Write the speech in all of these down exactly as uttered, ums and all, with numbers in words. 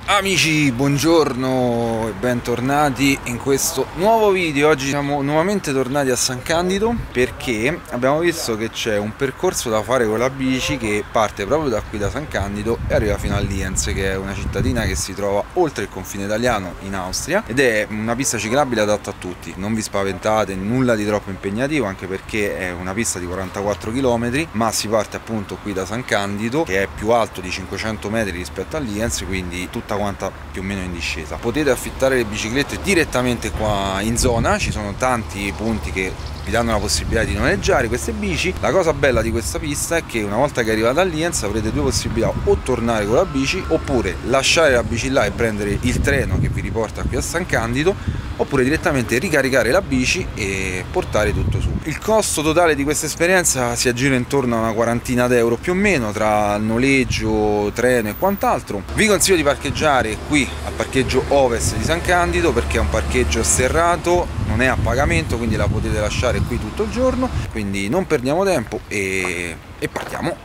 Amici, buongiorno e bentornati in questo nuovo video. Oggi siamo nuovamente tornati a San Candido perché abbiamo visto che c'è un percorso da fare con la bici che parte proprio da qui, da San Candido, e arriva fino a Lienz, che è una cittadina che si trova oltre il confine italiano in Austria, ed è una pista ciclabile adatta a tutti. Non vi spaventate, nulla di troppo impegnativo, anche perché è una pista di quarantaquattro chilometri, ma si parte appunto qui da San Candido, che è più alto di cinquecento metri rispetto a Lienz, quindi tutta quanta più o meno in discesa. Potete affittare le biciclette direttamente qua in zona, ci sono tanti punti che vi danno la possibilità di noleggiare queste bici. La cosa bella di questa pista è che una volta che arrivate a Lienz avrete due possibilità: o tornare con la bici, oppure lasciare la bici là e prendere il treno che vi riporta qui a San Candido, oppure direttamente ricaricare la bici e portare tutto su. Il costo totale di questa esperienza si aggira intorno a una quarantina d'euro più o meno, tra noleggio, treno e quant'altro. Vi consiglio di parcheggiare qui al parcheggio ovest di San Candido, perché è un parcheggio serrato, non è a pagamento, quindi la potete lasciare qui tutto il giorno. Quindi non perdiamo tempo e, e partiamo.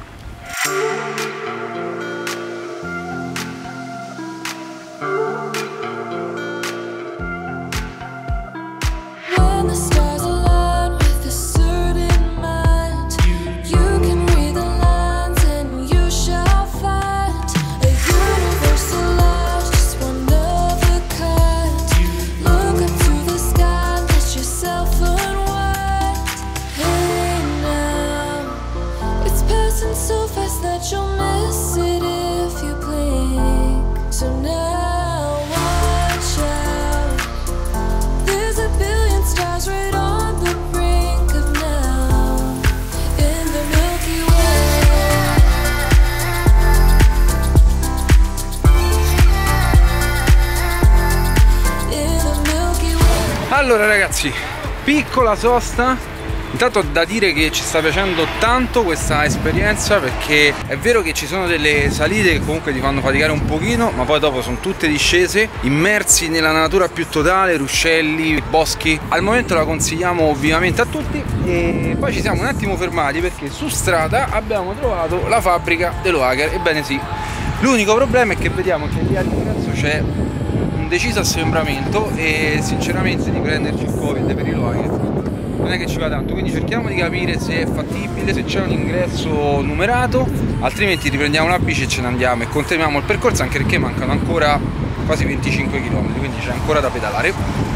Allora ragazzi, piccola sosta. Intanto da dire che ci sta piacendo tanto questa esperienza, perché è vero che ci sono delle salite che comunque ti fanno faticare un pochino, ma poi dopo sono tutte discese, immersi nella natura più totale, ruscelli, boschi. Al momento la consigliamo vivamente a tutti. E poi ci siamo un attimo fermati perché su strada abbiamo trovato la fabbrica dell'Oaker. Ebbene sì, l'unico problema è che vediamo che lì all'ingresso c'è un deciso assembramento e sinceramente di prenderci il Covid per il Oaker non è che ci va tanto, quindi cerchiamo di capire se è fattibile, se c'è un ingresso numerato, altrimenti riprendiamo la bici e ce ne andiamo e continuiamo il percorso, anche perché mancano ancora quasi venticinque chilometri, quindi c'è ancora da pedalare.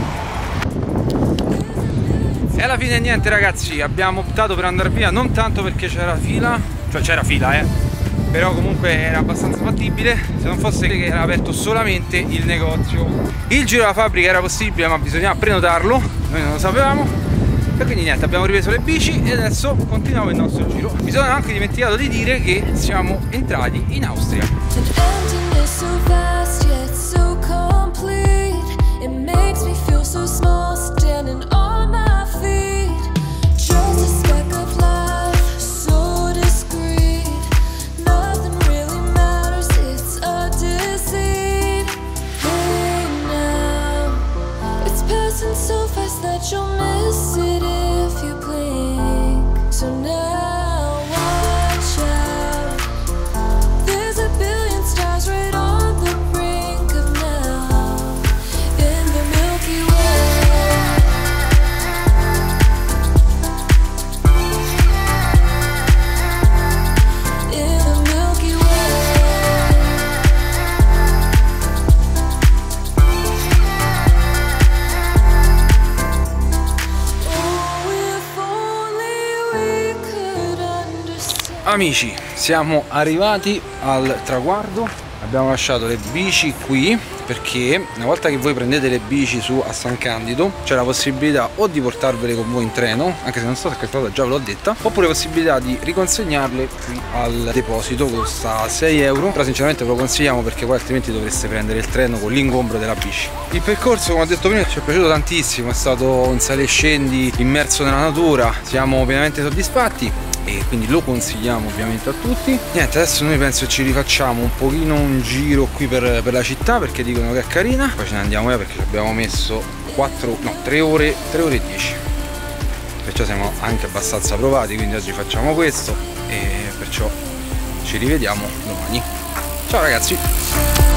E alla fine niente ragazzi, abbiamo optato per andare via, non tanto perché c'era fila, cioè c'era fila eh, però comunque era abbastanza fattibile, se non fosse che era aperto solamente il negozio. Il giro alla fabbrica era possibile, ma bisognava prenotarlo, noi non lo sapevamo. E quindi niente, abbiamo ripreso le bici e adesso continuiamo il nostro giro. Mi sono anche dimenticato di dire che siamo entrati in Austria. Amici, siamo arrivati al traguardo, abbiamo lasciato le bici qui perché una volta che voi prendete le bici su a San Candido c'è la possibilità o di portarvele con voi in treno, anche se non so se questa cosa già ve l'ho detta, oppure possibilità di riconsegnarle qui al deposito. Costa sei euro, però sinceramente ve lo consigliamo perché poi altrimenti dovreste prendere il treno con l'ingombro della bici. Il percorso, come ho detto prima, ci è piaciuto tantissimo, è stato un sale e scendi immerso nella natura, siamo pienamente soddisfatti e quindi lo consigliamo ovviamente a tutti. Niente, adesso noi penso che ci rifacciamo un pochino un giro qui per, per la città, perché dicono che è carina, poi ce ne andiamo via perché ci abbiamo messo quattro, no, tre ore, tre ore e dieci, perciò siamo anche abbastanza provati, quindi oggi facciamo questo e perciò ci rivediamo domani. Ciao ragazzi!